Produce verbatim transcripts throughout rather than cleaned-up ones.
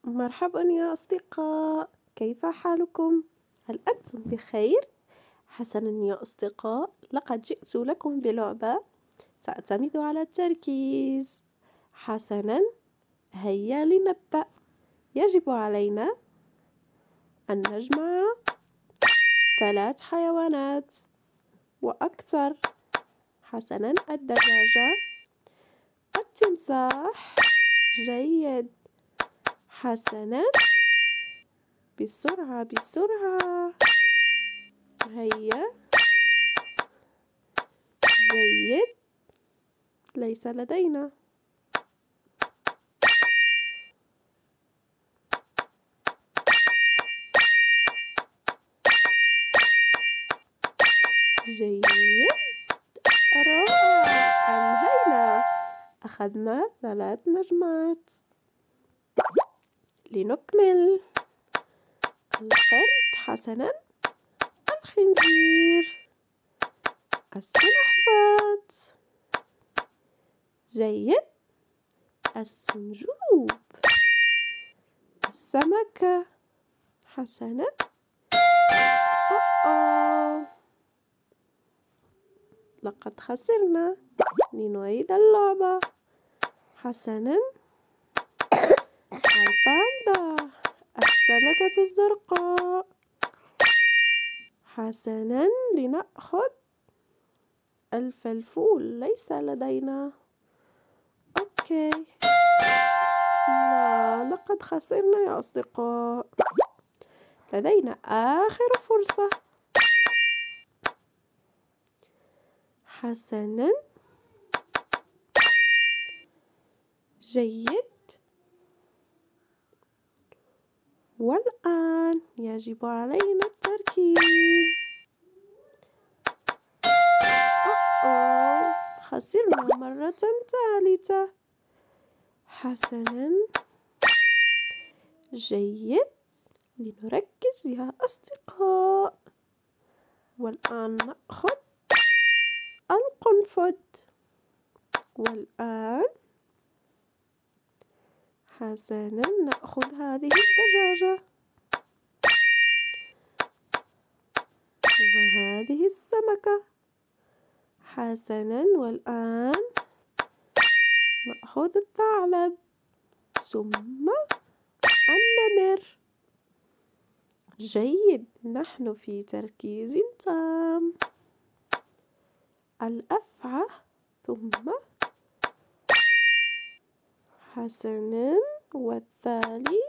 مرحبا يا أصدقاء، كيف حالكم؟ هل أنتم بخير؟ حسناً يا أصدقاء، لقد جئت لكم بلعبة تعتمد على التركيز. حسناً، هيا لنبدأ. يجب علينا أن نجمع ثلاث حيوانات وأكثر. حسناً، الدجاجة، التمساح. جيد. حسناً، بسرعة بسرعة. هيا. جيد. ليس لدينا. جيد. رائع. أنهينا. أخذنا ثلاث نجمات. لنكمل. القرد. حسناً. الخنزير. السلحفاة. جيد. السنجوب. السمكة. حسناً. أوه. لقد خسرنا. لنعيد اللعبة. حسناً. الباندا. السمكة الزرقاء. حسناً، لنأخذ الفلفول. ليس لدينا. أوكي. لا، لقد خسرنا يا أصدقاء. لدينا آخر فرصة. حسناً. جيد. والآن يجب علينا التركيز. أوه. خسرنا مرة ثالثة. حسناً. جيد. لنركز يا أصدقاء. والآن نأخذ القنفذ. والآن حسناً، نأخذ هذه الدجاجة وهذه السمكة. حسناً، والآن نأخذ الثعلب ثم النمر. جيد، نحن في تركيز تام. الأفعى ثم حسناً، والتالي.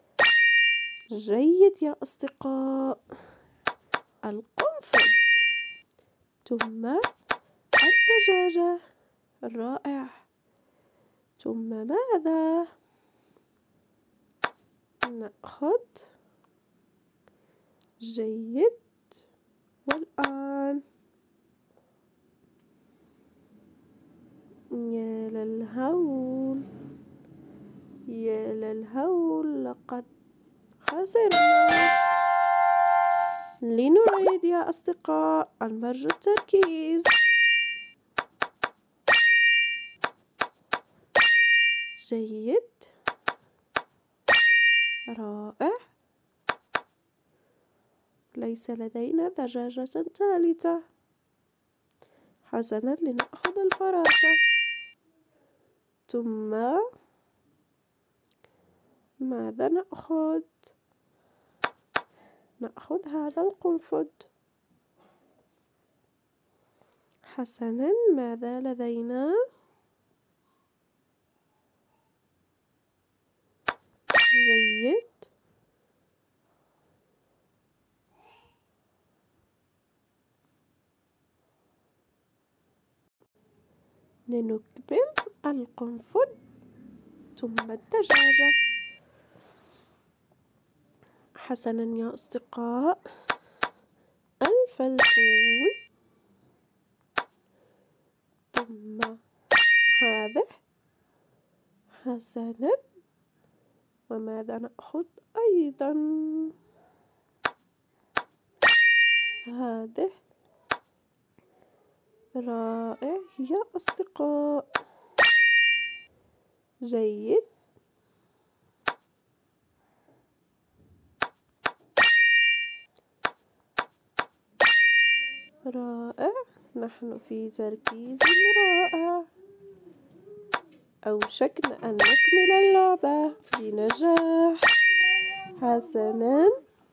جيد يا أصدقاء. القنفذ ثم الدجاجة. رائع. ثم ماذا؟ نأخذ. جيد. والآن يا للهول، يا للهول، لقد خسرنا. لنعيد يا أصدقاء. نرجو التركيز. جيد. رائع. ليس لدينا دجاجة ثالثة. حسناً، لنأخذ الفراشة ثم ماذا نأخذ؟ نأخذ هذا القنفذ. حسناً، ماذا لدينا؟ جيد. لنكمل. القنفذ ثم الدجاجة. حسناً يا أصدقاء. الفلفول ثم هذا. حسناً، وماذا نأخذ أيضاً؟ هذا. رائع يا أصدقاء. جيد. رائع، نحن في تركيز رائع. أوشكنا أن نكمل اللعبة بنجاح. حسناً،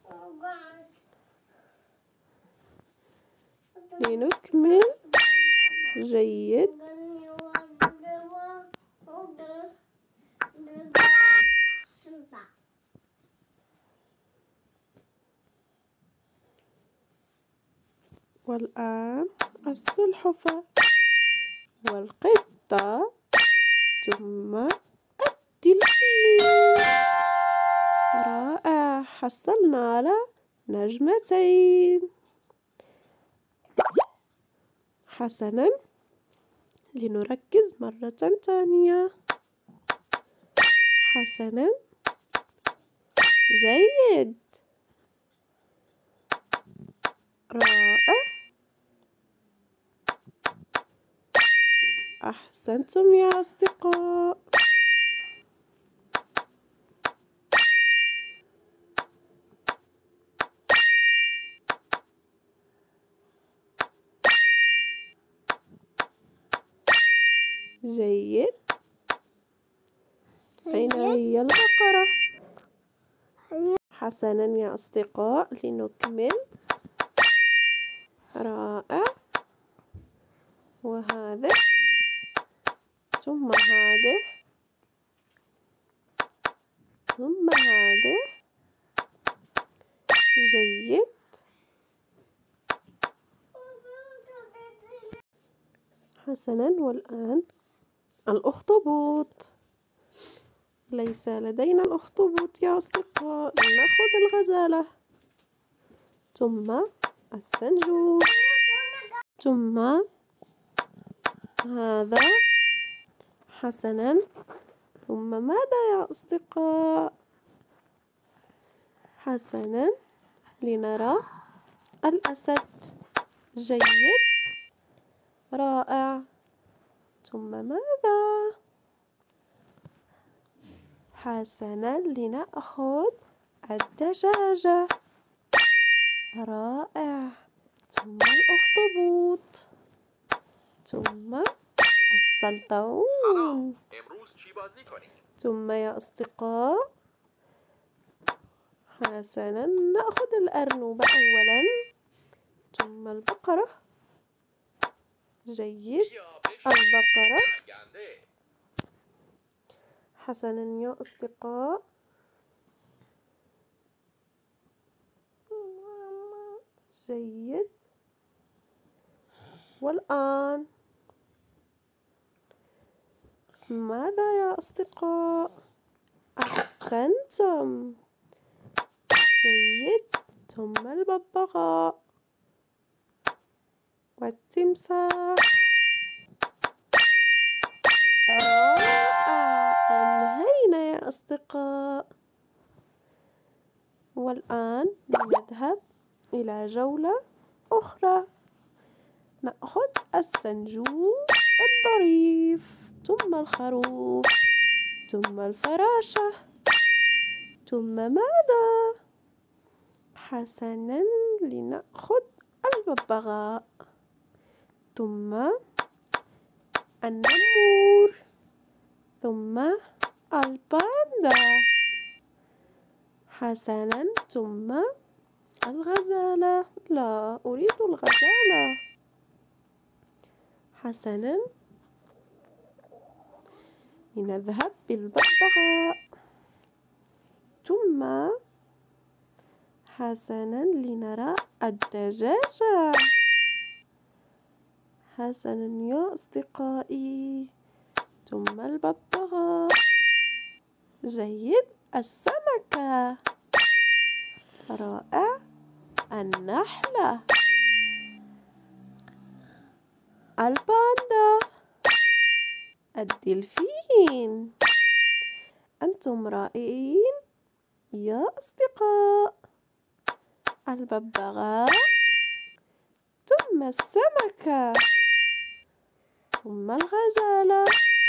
لنكمل. جيد. والآن السلحفاة والقطة ثم الدلفين. رائع، حصلنا على نجمتين. حسناً، لنركز مرة ثانية. حسناً، جيد، رائع، أحسنتم يا أصدقاء. جيد. أين هي البقرة؟ حسناً يا أصدقاء، لنكمل. رائع، وهذا ثم هذا ثم هذا. جيد. حسناً، والآن الأخطبوط. ليس لدينا الأخطبوط يا أصدقاء، نأخذ الغزالة ثم السنجوق ثم هذا. حسناً، ثم ماذا يا أصدقاء؟ حسناً، لنرى الأسد. جيد، رائع، ثم ماذا؟ حسناً، لنأخذ الدجاجة. رائع، ثم الأخطبوط ثم السلطعون. ثم يا أصدقاء، حسناً، نأخذ الأرنب أولاً ثم البقرة. جيد، البقرة. حسناً يا أصدقاء. جيد، والآن ماذا يا أصدقاء؟ أحسنتم. جيد، ثم الببغاء والتمساح. رائع، أنهينا يا أصدقاء. والآن لنذهب إلى جولة أخرى. نأخذ السنجوق الظريف ثم الخروف ثم الفراشة ثم ماذا؟ حسناً، لنأخذ الببغاء ثم النمور ثم الباندا. حسناً، ثم الغزالة. لا أريد الغزالة. حسناً، لنذهب بالببغاء ثم حسناً، لنرى الدجاجة. حسناً يا أصدقائي، ثم الببغاء. جيد، السمكة. رائع، النحلة. الباندا. الدلفين. أنتم رائعين يا أصدقاء. الببغاء ثم السمكة ثم الغزالة.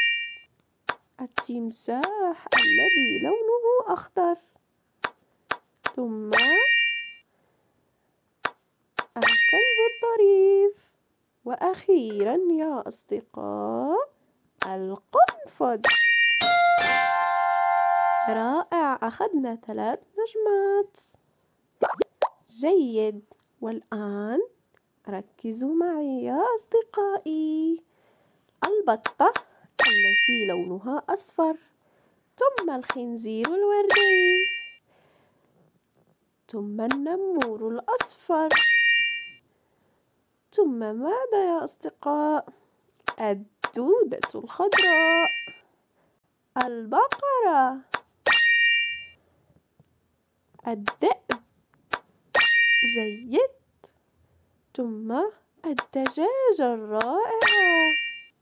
التمساح الذي لونه أخضر ثم الكلب الظريف. وأخيرا يا أصدقاء القنفذ. رائع، أخذنا ثلاث نجمات. جيد، والآن ركزوا معي يا أصدقائي. البطة التي لونها أصفر، ثم الخنزير الوردي، ثم النمور الأصفر، ثم ماذا يا أصدقاء؟ الدودة الخضراء، البقرة، الذئب. جيد، ثم الدجاجة الرائعة،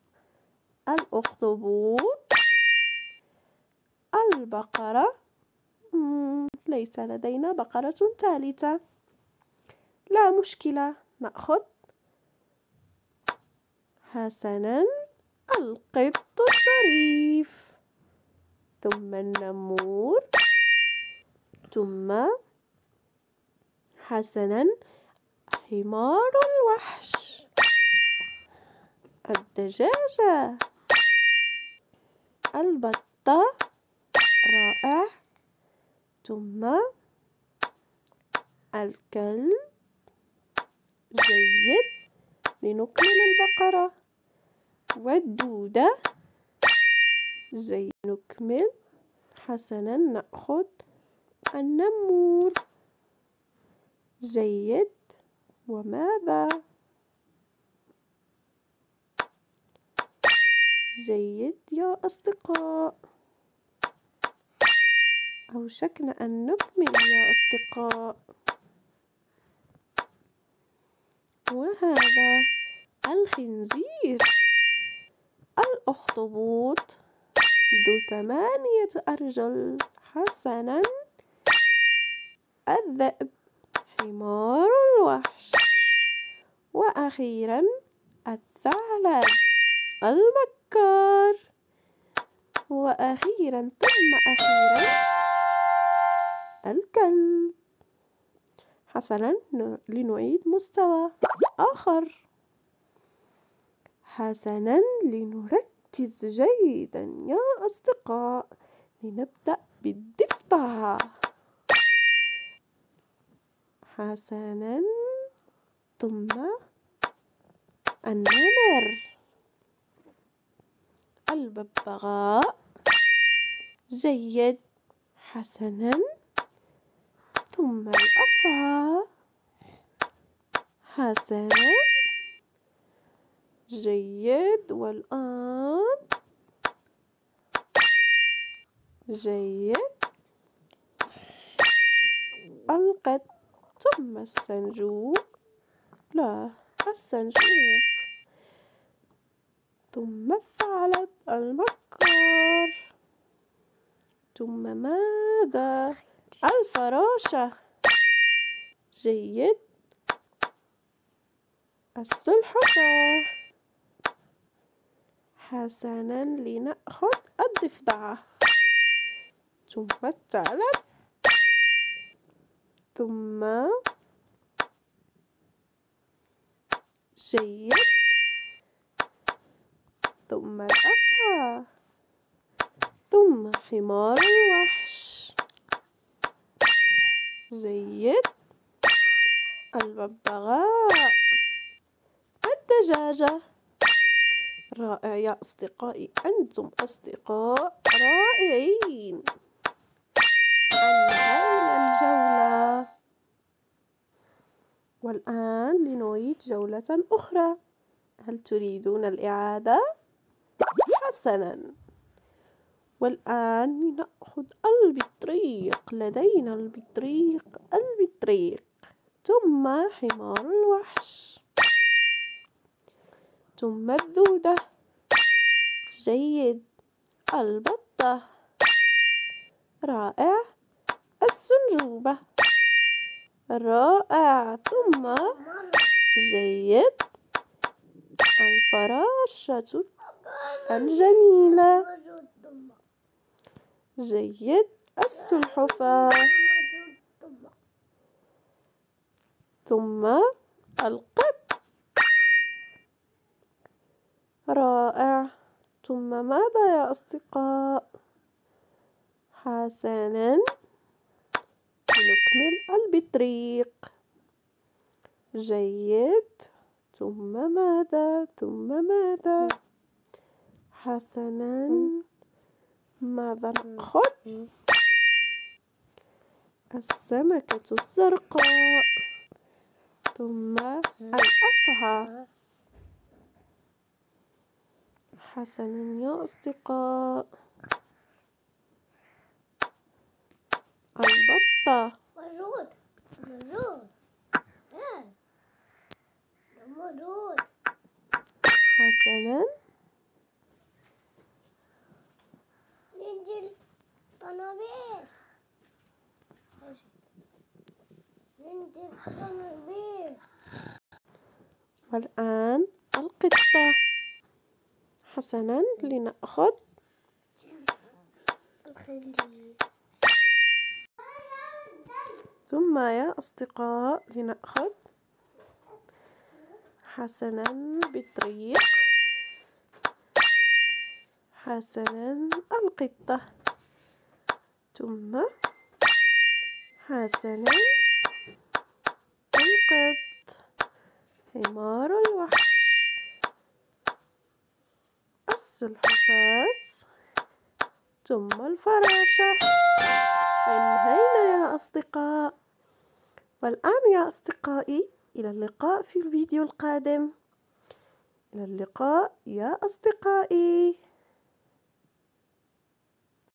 الأخطبوط، البقرة. مم. ليس لدينا بقرة ثالثة. لا مشكلة، نأخذ حسناً القط الظريف، ثم النمور، ثم حسناً حمار الوحش، الدجاجة، البطة. رائع، ثم الكلب. جيد، لنكمل البقرة والدودة. جيد، نكمل. حسناً، نأخذ النمور. جيد، وماذا؟ جيد يا أصدقاء، أوشكنا أن نكمل يا أصدقاء. وهذا الخنزير، الأخطبوط ذو ثمانية أرجل. حسناً، الذئب، حمار الوحش، وأخيراً الثعلب المكار، وأخيراً ثم أخيراً الكلب. حسناً، لنعيد مستوى آخر. حسناً، لنركز جيداً يا أصدقاء. لنبدأ بالضفدع. حسناً، ثم النمر، الببغاء. جيد، حسناً، ثم الأفعى. حسناً، جيد، والآن جيد القط، ثم السنجوب. لا، السنجوب، ثم الثعلب المكار، ثم ماذا؟ الفراشة. جيد، السلحفاة. حسناً، لنأخذ الضفدعة، ثم الثعلب، ثم جيد، ثم الأفعى، ثم حمار الوحش. جيد، الببغاء، الدجاجة. رائع يا أصدقائي، أنتم أصدقاء رائعين. أنهينا الجولة، والآن لنعيد جولة أخرى. هل تريدون الإعادة؟ حسناً، والآن لنأخذ البطريق. لدينا البطريق، البطريق، ثم حمار الوحش، ثم الدودة. جيد، البطة. رائع، السنجوبة. رائع، ثم جيد الفراشة الجميلة. جيد، السلحفاة، ثم القط. رائع. ثم ماذا يا أصدقاء؟ حسناً، نكمل البطريق. جيد. ثم ماذا؟ ثم ماذا؟ حسناً، ماذا نأخذ؟ السمكة الزرقاء. ثم الأفعى. حسناً يا أصدقاء. البطة. مرود مرود مرود. حسناً. ننزل طنابير. ننزل طنابير. والآن القطة. حسناً، لنأخذ الخنزير. ثم يا أصدقاء لنأخذ حسناً بطريق. حسناً القطة. ثم حسناً القط. حمار الوحش. السلحفاة. ثم الفراشة. انهينا يا أصدقاء. والآن يا أصدقائي، إلى اللقاء في الفيديو القادم. إلى اللقاء يا أصدقائي.